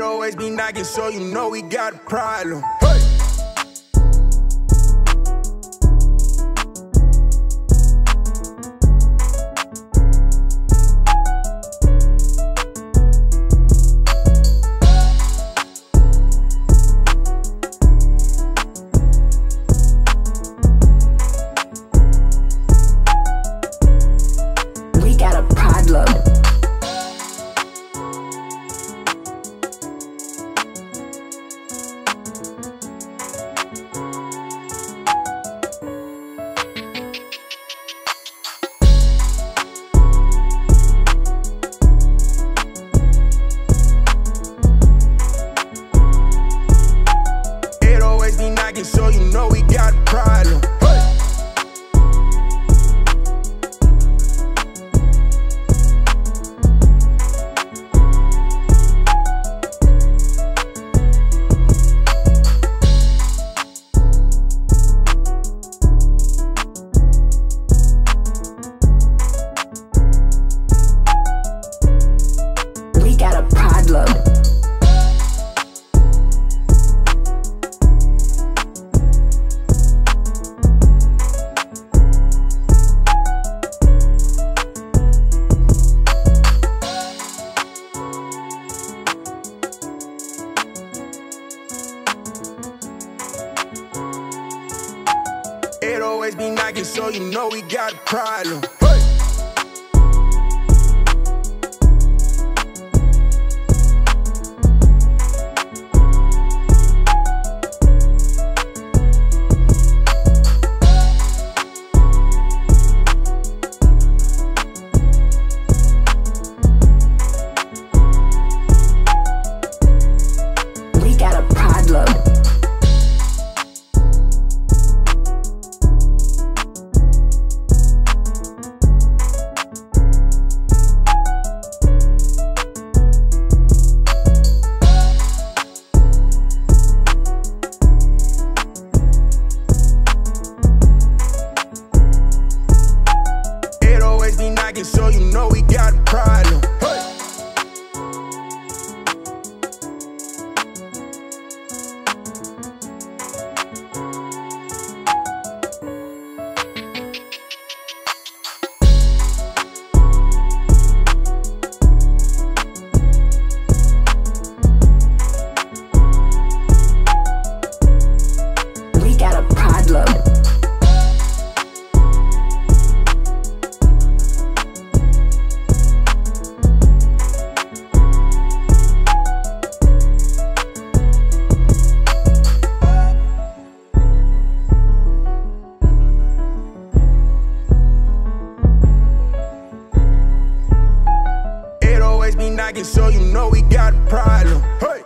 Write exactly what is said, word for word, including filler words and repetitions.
always be knocking, so you know we got a problem. Hey! We got a problem. So you know we got a problem. Hey! We got a problem. It always be knocking, so you know we got a problem. Hey! We got a problem. So you know we got a problem. Hey! We got a problem. So you know we got a problem. Hey!